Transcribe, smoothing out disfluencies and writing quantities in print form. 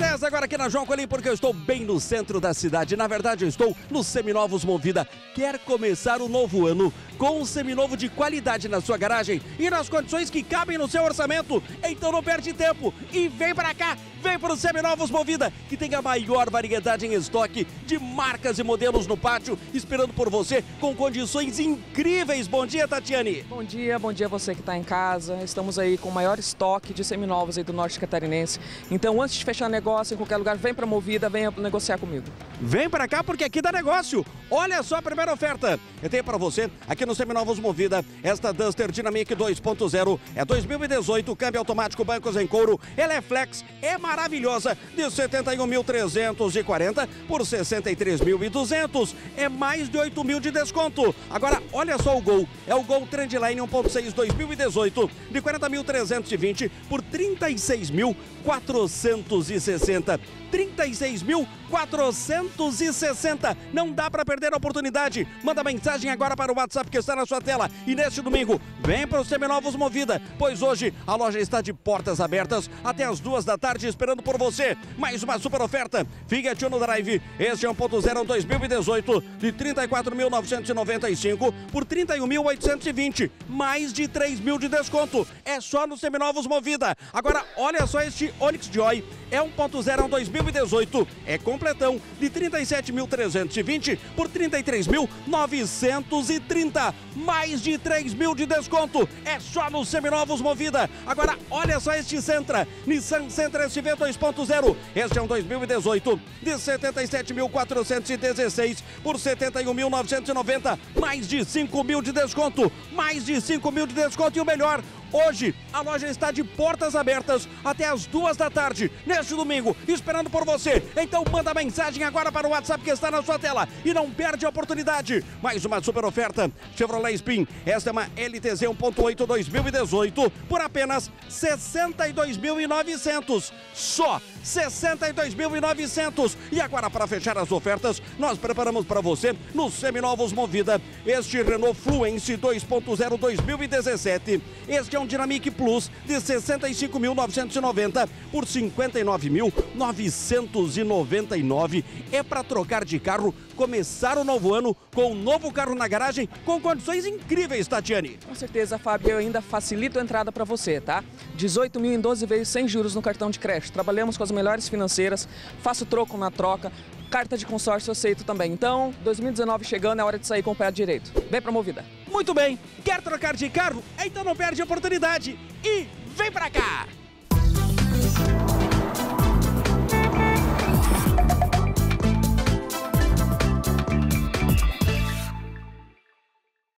10 agora aqui na João Colim, porque eu estou bem no centro da cidade. Na verdade, eu estou no Seminovos Movida. Quer começar o novo ano com um seminovo de qualidade na sua garagem e nas condições que cabem no seu orçamento? Então não perde tempo e vem pra cá, vem pro Seminovos Movida, que tem a maior variedade em estoque de marcas e modelos no pátio, esperando por você com condições incríveis. Bom dia, Tatiane. Bom dia você que está em casa. Estamos aí com o maior estoque de seminovos aí do Norte Catarinense. Então, antes de fechar negócio em qualquer lugar, vem pra Movida, venha negociar comigo. Vem pra cá porque aqui dá negócio. Olha só a primeira oferta. Eu tenho pra você aqui no Seminovos Movida esta Duster Dynamic 2.0. É 2018, câmbio automático, bancos em couro. Ela é flex, é maravilhosa. De 71.340 por 63.200. É mais de 8 mil de desconto. Agora, olha só o Gol. É o Gol Trendline 1.6 2018. De 40.320 por 36.460. 36.460. Não dá para perder a oportunidade. Manda mensagem agora para o WhatsApp que está na sua tela. E neste domingo, vem para o Seminovos Movida, pois hoje a loja está de portas abertas até as 2 da tarde esperando por você. Mais uma super oferta. Fiat Uno Drive. Este é 1.0 2018 de 34.995 por 31.820. Mais de 3 mil de desconto. É só no Seminovos Movida. Agora, olha só este Onix Joy. É 1.0 2018. É completão de 37.320 por 33.930. Mais de 3 mil de desconto. É só no Seminovos Movida. Agora, olha só este Sentra. Nissan Sentra SV 2.0. Este é um 2018 de 77.416 por 71.990. Mais de 5 mil de desconto. Mais de 5 mil de desconto. E o melhor, hoje a loja está de portas abertas até as 2 da tarde, neste domingo, esperando por você. Então manda mensagem agora para o WhatsApp que está na sua tela e não perde a oportunidade. Mais uma super oferta, Chevrolet Spin. Esta é uma LTZ 1.8 2018 por apenas 62.900. Só 62.900. E agora, para fechar as ofertas, nós preparamos para você no Seminovos Movida este Renault Fluence 2.0 2017. Este é um Dynamic Plus de 65.990 por 59.999. É para trocar de carro, começar o novo ano com um novo carro na garagem com condições incríveis, Tatiane. Com certeza, Fábio, eu ainda facilito a entrada para você, tá? 18 mil em 12 vezes sem juros no cartão de crédito. Trabalhamos com as melhores financeiras, faço troco na troca, carta de consórcio eu aceito também. Então, 2019 chegando, é hora de sair com o pé direito. Vem pra Movida. Muito bem, quer trocar de carro? Então não perde a oportunidade e vem pra cá!